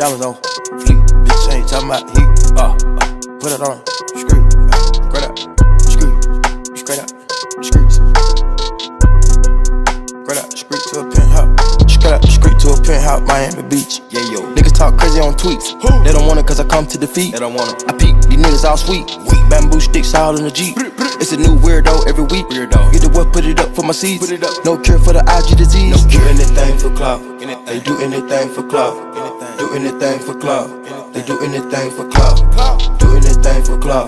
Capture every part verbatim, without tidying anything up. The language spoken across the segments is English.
diamonds on fleek. Bitch ain't talking about heat. Uh, uh, put it on. Screw. Straight up. Screw. Straight up. Screws. Straight up. Screw to a penthouse. Straight up. Screw to a penthouse. Miami Beach. Yeah, yo. Niggas talk crazy on tweets. Who? They don't want it cause I come to defeat. They don't want it. I peek. These niggas all sweet. Weak. Bamboo sticks all in the Jeep. It's a new weirdo every week. Weirdo. Get the what, put it up for my seeds. Put it up. No cure for the I G disease. No cure. Do anything for clout. They do anything for clout. Do anything for clout. They do anything for clout. Do anything for clout.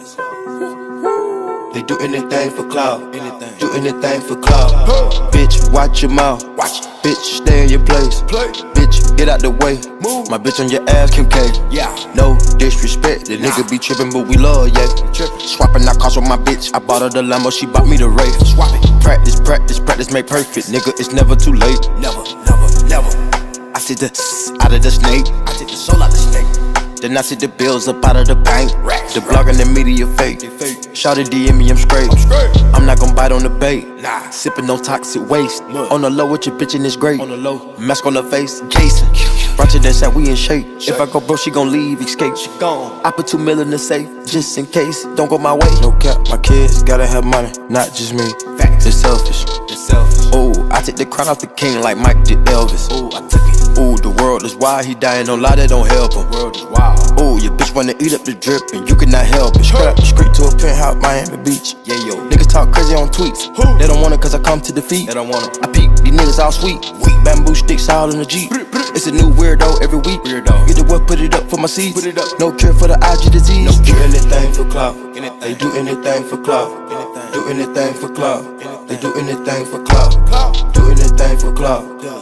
They do anything for clout. Do anything for clout. Bitch, watch your mouth. Watch. Bitch, stay in your place. Play. Bitch, get out the way. Move. My bitch on your ass, Kim K. Yeah. No disrespect. The nah. Nigga be trippin', but we love, yeah. Swappin' out cars with my bitch. I bought her the Lambo, she bought me the Wraith. Swap it. Practice, practice, practice, make perfect. Nigga, it's never too late. Never, never, never. I see the out of the snake. I take the soul out the snake. Then I see the bills up out of the bank. The blog and the media fake. Shawty D M me, I'm straight. I'm not gon' bite on the bait. Nah. Sippin' no toxic waste. On the low with your bitch and it's great. On the low, mask on the face, Jason. Ratchet that shot, we in shape. If I go broke, she gon' leave, escape. She gone. I put two mil in the safe, just in case. Don't go my way. No cap, my kids gotta have money, not just me. Facts. It's selfish. It's selfish. Ooh, I take the crown off the king like Mike did Elvis. Ooh, I took it. Ooh, the world is wild, he dying, no lie, that don't help him. World is wild. Ooh, your bitch wanna eat up the drip and you cannot help it. Straight up the street to a penthouse, Miami Beach. Yeah, yo. Niggas talk crazy on tweets. Who? They don't want it cause I come to defeat. They don't want it. I peek, these niggas all sweet. Weak. Bamboo sticks all in the Jeep. It's a new weirdo every week. Weirdo. Get the what, put it up for my seeds. Put it up. No cure for the I G disease. No cure. Do anything for clout. They do anything for clout. Do anything for clout. They do anything for clout. Do anything for clout.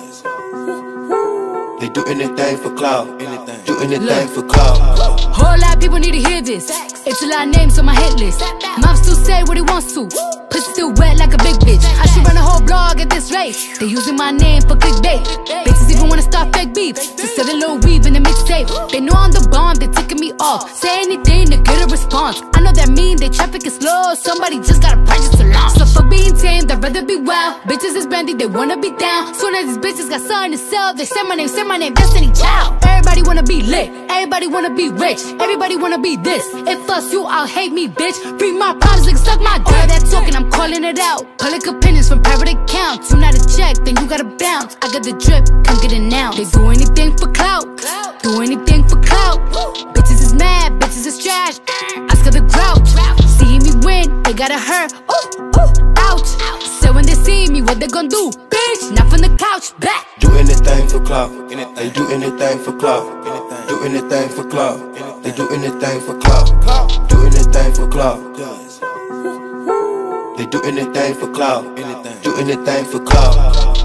They do anything for clout. Do anything for clout. Whole lot of people need to hear this. It's a lot of names on my hit list. Mom still say what he wants to. Pussy still wet like a big bitch. I should run a whole blog at this rate. They using my name for clickbait. Bitches even wanna start fake beef. Just sell a little weave in the mixtape. They know I'm the bomb, they ticking me off. Say anything to get a response. I know that mean they traffic is slow. Somebody just gotta purchase a launch. So for being tame, they'd rather be wild. Bitches is brandy, they wanna be down. Soon as these bitches got something to sell, they say my name, say my name, Destiny Child. Everybody wanna be lit, everybody wanna be rich, everybody wanna be this. If us you, I'll hate me, bitch. Free my problems, like suck my dick. All that talking, I'm calling it out. Public opinions from private accounts. You not a check, then you gotta bounce. I got the drip, come get it now. They do anything for clout, do anything for clout. Bitches is mad, bitches is trash. Oscar the grouch, see me win, they gotta hurt. Ooh, ooh, ouch. So when they see me, what they gon' do? Bitch, not from the couch, back. Do anything for clout. They do anything for clout. Do anything for clout. They do anything for clout. Do anything for clout. They do anything for clout. Do anything for clout.